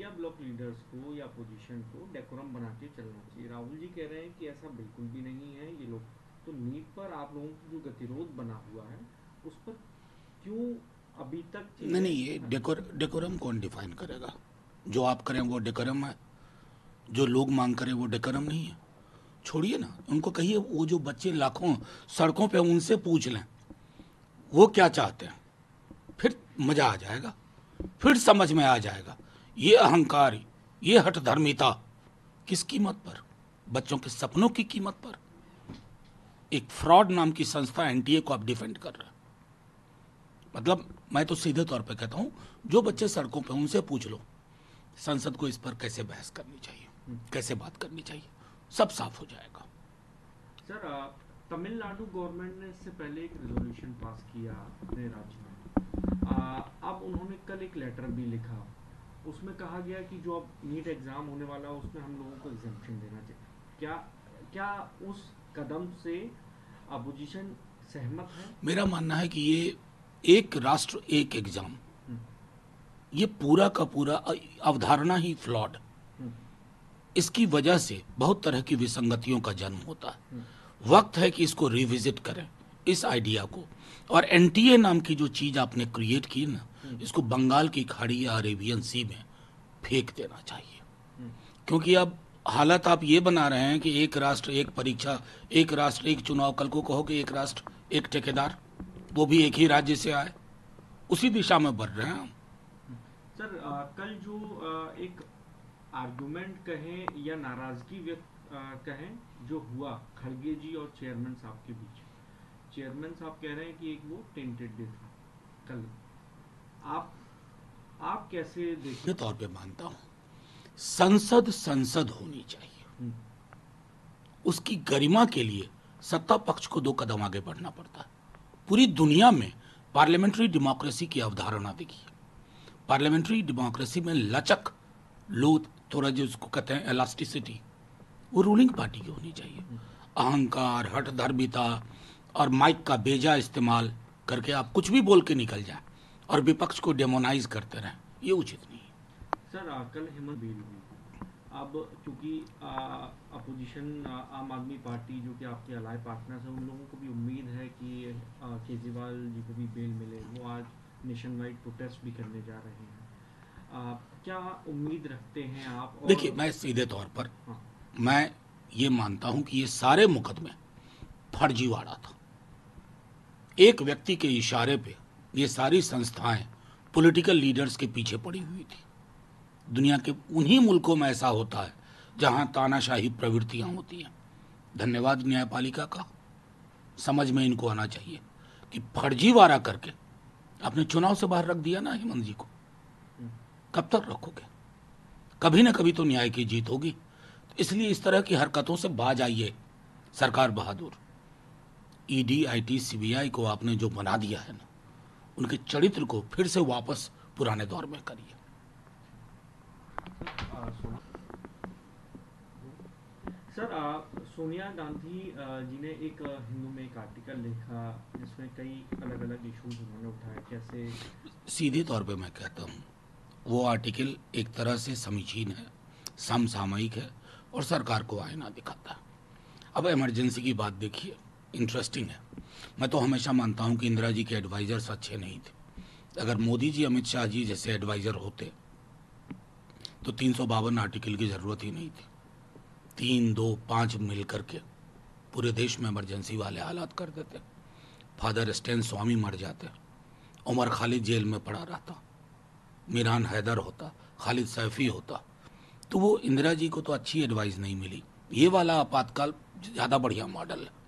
या block leaders को या अपोजिशन को डेकोरम बना के चलना चाहिए। राहुल जी कह रहे हैं कि ऐसा बिल्कुल भी नहीं है। ये लोग तो नीट पर आप लोगों की जो गतिरोध बना हुआ है उस पर क्यों अभी तक नहीं चीजें। नहीं, ये डेकोरम कौन डिफाइन करेगा? जो आप करें वो डेकोरम है, जो लोग मांग करें वो डेकोरम नहीं है। छोड़िए ना, उनको कहिए वो जो बच्चे लाखों सड़कों पे उनसे पूछ लें वो क्या चाहते हैं, फिर मजा आ जाएगा, फिर समझ में आ जाएगा। ये अहंकार, ये हठधर्मिता किस कीमत पर? बच्चों के सपनों की कीमत पर। एक फ्रॉड नाम की संस्था एनटीए को आप डिफेंड कर रहे हैं। मतलब मैं तो सीधे तौर पे कहता हूं, जो बच्चे सड़कों पे उनसे पूछ लो संसद को इस पर कैसे बहस करनी चाहिए, कैसे बात करनी चाहिए, सब साफ हो जाएगा। सर तमिलनाडु गवर्नमेंट ने इससे पहले एक रेजोल्यूशन पास किया अपने राज्य में। अब उन्होंने कल एक लेटर भी लिखा, उसमें कहा गया कि जो अब नीट एग्जाम होने वाला है उसमें हम लोगों को एग्जाम्पशन देना चाहिए। क्या क्या उस कदम से अपोजिशन सहमत है? मेरा मानना है कि ये एक राष्ट्र एक एग्जाम, हम्म, ये पूरा का पूरा अवधारणा ही फ्लॉड। हम्म, इसकी वजह से बहुत तरह की विसंगतियों का जन्म होता है। हम्म, वक्त है कि इसको रिविजिट करें, इस आइडिया को। और एनटीए नाम की जो चीज आपने क्रिएट की ना, इसको बंगाल की खाड़ी या अरेबियन सी में फेंक देना चाहिए। हम्म। क्योंकि अब हालत आप ये बना रहे हैं कि एक राष्ट्र एक परीक्षा, एक राष्ट्र एक चुनाव। कल को कहो कि एक राष्ट्र एक ठेकेदार, वो भी एक ही राज्य से आए। उसी दिशा में बढ़ रहे हैं हम। सर कल जो एक आर्गुमेंट कहें या नाराजगी व्यक्त कहें जो हुआ खड़गे जी और चेयरमैन साहब के बीच, चेयरमैन साहब कह रहे हैं कि एक वो टेंटेड डे था कल। आप आप कैसे ये देखें? तौर पे मानता हूं, संसद संसद होनी चाहिए। हम्म, उसकी गरिमा के लिए सत्ता पक्ष को दो कदम आगे बढ़ना पड़ता है। पूरी दुनिया में पार्लियामेंट्री डेमोक्रेसी की अवधारणा देखिए। पार्लियामेंट्री डेमोक्रेसी में लचक, लो, थोड़ा जो उसको कहते हैं एलास्टिसिटी, वो रूलिंग पार्टी की होनी चाहिए। अहंकार, हठधर्मिता और माइक का बेजा इस्तेमाल करके आप कुछ भी बोल के निकल जाए और विपक्ष को डेमोनाइज करते रहें, ये उचित नहीं है। सर कल हेमंत बेल हुई। अब चूंकि अपोजिशन आम आदमी पार्टी जो कि आपके अलाय पार्टनर्स हैं, उन लोगों को भी उम्मीद है कि केजरीवाल जी को भी बेल मिले। वो आज नेशन वाइड प्रोटेस्ट भी करने जा रहे हैं। क्या उम्मीद रखते हैं आप? और देखिए, मैं सीधे तौर पर हाँ, मैं ये मानता हूं कि ये सारे मुकदमे फर्जीवाड़ा था। एक व्यक्ति के इशारे पे ये सारी संस्थाएं पॉलिटिकल लीडर्स के पीछे पड़ी हुई थी। दुनिया के उन्हीं मुल्कों में ऐसा होता है जहां तानाशाही प्रवृत्तियां होती हैं। धन्यवाद न्यायपालिका का, समझ में इनको आना चाहिए कि फर्जीवाड़ा करके आपने चुनाव से बाहर रख दिया ना हेमंत जी को। कब तक रखोगे? कभी ना कभी तो न्याय की जीत होगी। इसलिए इस तरह की हरकतों से बाज आइए सरकार बहादुर। ईडी, आईटी, सीबीआई को आपने जो बना दिया है ना, उनके चरित्र को फिर से वापस पुराने दौर में करिए। सर सोनिया गांधी जी ने एक हिंदू में एक आर्टिकल लिखा जिसमें कई अलग अलग इश्यूज उन्होंने उठाए। कैसे? सीधे तौर पे मैं कहता हूँ, वो आर्टिकल एक तरह से समीचीन है, समसामयिक है और सरकार को आईना दिखाता है। अब इमरजेंसी की बात देखिए, इंटरेस्टिंग है। मैं तो हमेशा मानता हूँ कि इंदिरा जी के एडवाइजर्स अच्छे नहीं थे। अगर मोदी जी, अमित शाह जी जैसे एडवाइजर होते तो 352 आर्टिकल की जरूरत ही नहीं थी। 3, 2, 5 मिल करके पूरे देश में इमरजेंसी वाले हालात कर देते। फादर स्टैन स्वामी मर जाते, उमर खालिद जेल में पड़ा रहता, मीरान हैदर होता, खालिद सैफी होता। तो वो इंदिरा जी को तो अच्छी एडवाइस नहीं मिली। ये वाला आपातकाल ज़्यादा बढ़िया मॉडल है।